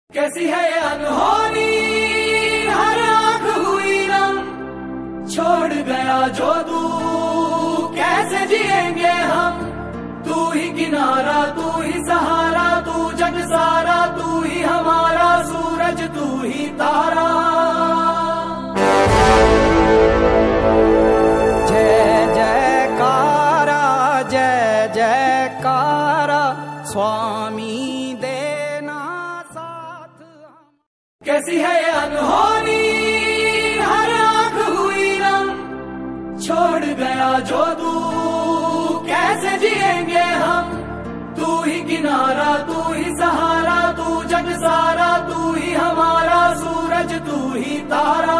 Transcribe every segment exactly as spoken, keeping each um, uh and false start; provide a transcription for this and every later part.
कैसी है ये अनहोनी, हर आंख हुई नम, छोड़ गया जो तू, कैसे जिएंगे हम। तू ही किनारा, तू ही सहारा, तू जग सारा, तू ही हमारा सूरज, तू ही तारा। जय जयकारा, जय जयकारा, स्वामी देना साथ हम। कैसी है ये अनहोनी, हर आंख हुई नम, छोड़ गया जो तू, कैसे जिएंगे हम। तू ही किनारा, तू ही सहारा, तू जग सारा, तू ही हमारा सूरज, तू ही तारा।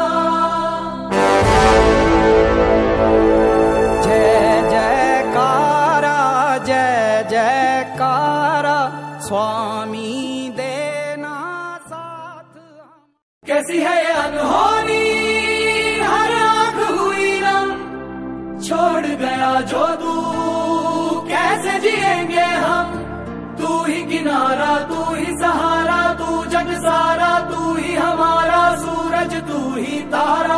जय जयकारा, जय जयकारा, स्वामी देना साथ हम। कैसी है ये अनहोनी, हर आंख हुई नम, छोड़ गया जो तू, कैसे जिएंगे हम। तू ही किनारा, तू ही सहारा, तू जग सारा, तू ही हमारा सूरज, तू ही तारा।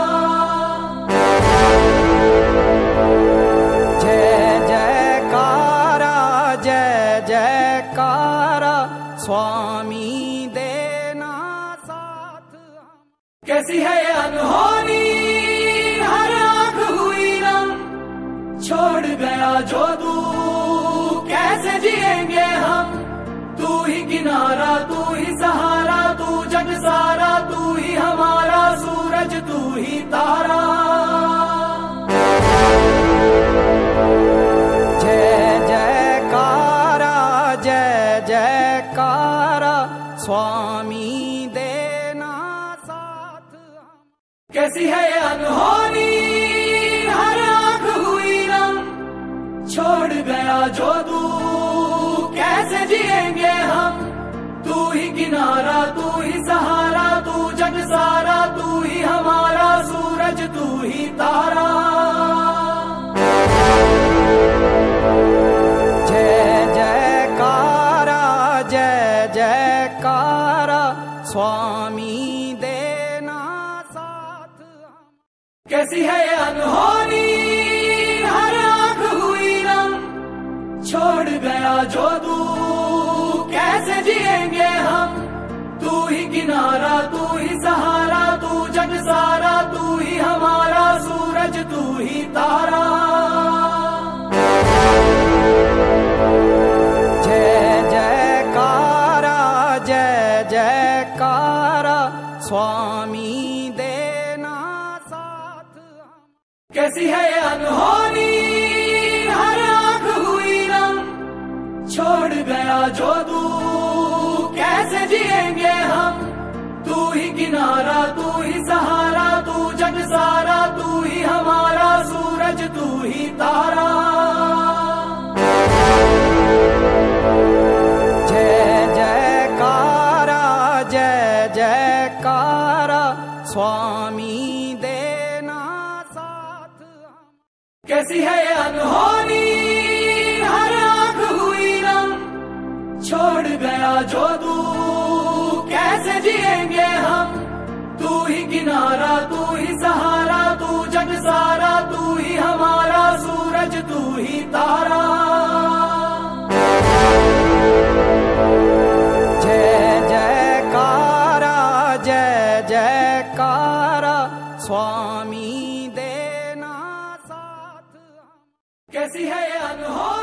जय जयकारा, जय जयकारा, स्वामी देना साथ हम। कैसी है ये अनहोनी, हर आंख हुई नम, छोड़ गया जो तू, कैसे जिएंगे हम। तू ही किनारा, तू ही सहारा, तू जग सारा, तू ही हमारा सूरज, तू ही तारा। जय जयकारा, जय जयकारा, स्वामी देना साथ हम। कैसी है ये अनहोनी, हर आंख हुई नम, छोड़ गया जो तू, कैसे जिएंगे हम। तू ही किनारा, तू ही सहारा, तू जग सारा, तू ही हमारा सूरज, तू ही तारा। जय जयकारा, जय जयकारा, स्वामी देना साथ हम। कैसी है ये अनहोनी, हर आंख हुई नम, छोड़ गया जो तू, कैसे जिएंगे हम। तू ही किनारा, तू ही सहारा, तू जग सारा, तू ही हमारा सूरज, तू ही तारा। जय जयकारा, जय जयकारा, स्वामी देना साथ हम। कैसी है ये अनहोनी, हर आंख हुई नम, छोड़ गया जो तू, कैसे जिएंगे हम। तू ही किनारा, तू ही सहारा, तू जग सारा, तू ही हमारा सूरज, तू ही तारा। जय जयकारा, जय जयकारा, स्वामी देना साथ हम। कैसी है ये अनहोनी, हर आंख हुई नम, छोड़ गया जो तू, कैसे जिएंगे हम। तू ही किनारा, तू ही सहारा, तू जग सारा, तू ही हमारा सूरज, तू ही तारा। जय जयकारा, जय जयकारा, स्वामी देना साथ हम। कैसी है ये अनहोनी।